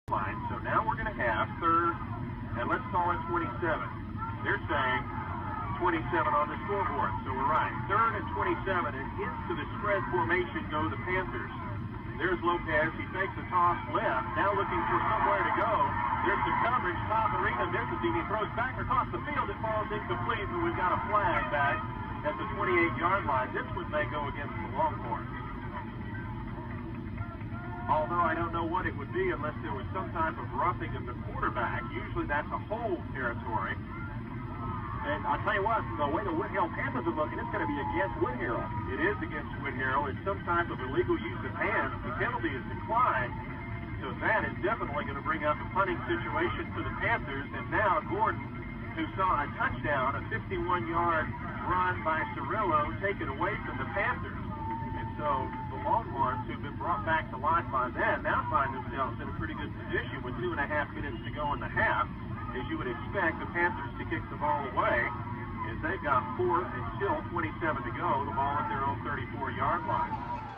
line. So now we're going to have third, and let's call it 27. They're saying 27 on the scoreboard, so we're right. Third and 27, and into the spread formation go the Panthers. There's Lopez. He takes a toss left, now looking for somewhere to go. There's some coverage. Top Arena misses him. He throws back across the field. It falls incomplete, but we've got a flag back at the 28-yard line. This one may go against the Longhorns. Although I don't know what it would be unless there was some type of roughing of the quarterback. Usually that's a hold territory. And I'll tell you what, the way the Wood Harrell Panthers are looking, it's going to be against Wood Harrell. It is against Wood Harrell. It's some type of illegal use of hands. The penalty is declined. So that is definitely going to bring up a punting situation for the Panthers. And now Gordon, who saw a touchdown, a 51-yard run by Cirillo, taken away from the Panthers. And so the Longhorns, who've been brought back to life by that, now find themselves in a pretty good position with 2.5 minutes to go in the half. As you would expect, the Panthers to kick the ball away as they've got fourth and still 27 to go, the ball at their own 34-yard line.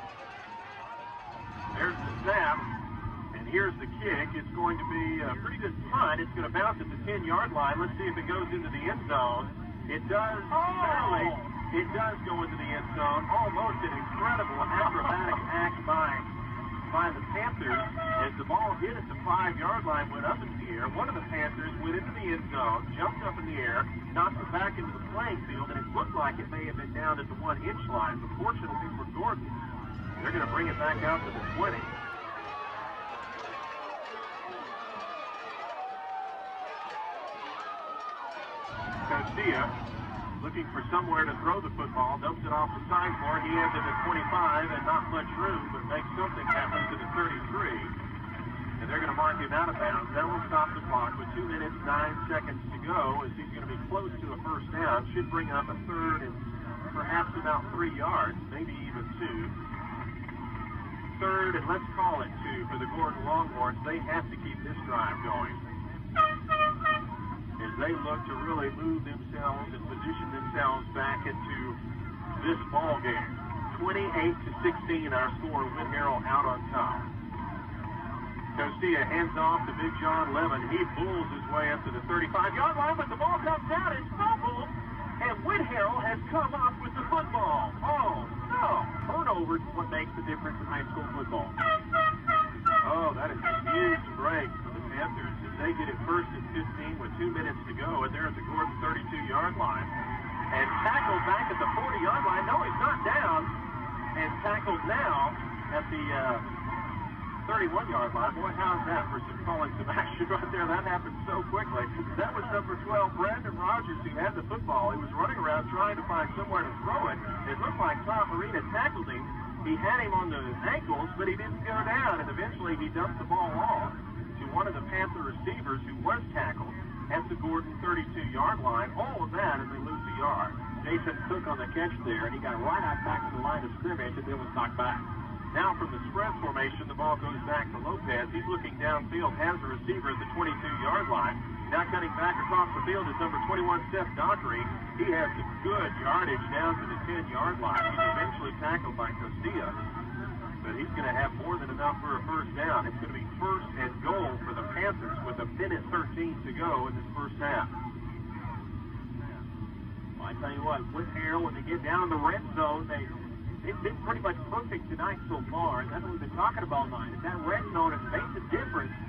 There's the snap, and here's the kick. It's going to be a pretty good punt. It's going to bounce at the 10-yard line. Let's see if it goes into the end zone. It does, barely. It does go into the end zone. Almost an incredible acrobatic act by the Panthers as the ball hit at the 5-yard line, went up in the air. One of the Panthers went into the end zone, jumped up in the air, knocked it back into the playing field, and it looked like it may have been down at the 1-inch line. But fortunately for Gordon, they're going to bring it back out to the 20. Garcia looking for somewhere to throw the football, dumps it off the sideboard. He has it at 25 and not much room, but makes something happen to the 33. And they're going to mark him out of bounds. That will stop the clock with 2 minutes, 9 seconds to go as he's going to be close to a first down. Should bring up a third and perhaps about 3 yards, maybe even 2. Third, and let's call it 2 for the Gordon Longhorns. They have to keep this drive going as they look to really move themselves and position themselves back into this ball game. 28-16 our score. Wood Harrell out on top. Garcia hands off to Big John Lemon. He bulls his way up to the 35-yard line, but the ball comes out. It's fumbled, and Wood Harrell has come up with the football. Oh, no. Turnover is what makes the difference in high school football. Oh, that is a huge break for the Panthers as they get it first and 15 with 2 minutes to go, and they're at the Gordon 32-yard line. And tackled back at the 40-yard line. No, he's not down. And tackled now at the 31-yard line. Boy, how's that for some calling some action right there? That happened so quickly. That was number 12, Brandon Rogers, who had the football. He was running around trying to find somewhere to throw it. It looked like Tom Marina tackled him. He had him on the ankles, but he didn't go down, and eventually he dumped the ball off to one of the Panther receivers who was tackled at the Gordon 32-yard line. All of that, and they lose a yard. Jason Cook on the catch there, and he got right out back to the line of scrimmage and then was knocked back. Now from the spread formation, the ball goes back to Lopez. He's looking downfield, has a receiver at the 22-yard line. Now cutting back across the field is number 21, Seth Dockery. He has some good yardage down to the 10-yard line. He's eventually tackled by Costilla, but he's going to have more than enough for a first down. It's going to be first and goal for the Panthers with 1:13 to go in this first half. Well, I tell you what, Wood Harrell, when they get down in the red zone, they've been pretty much perfect tonight so far, and that's what we've been talking about tonight. If that red zone has made the difference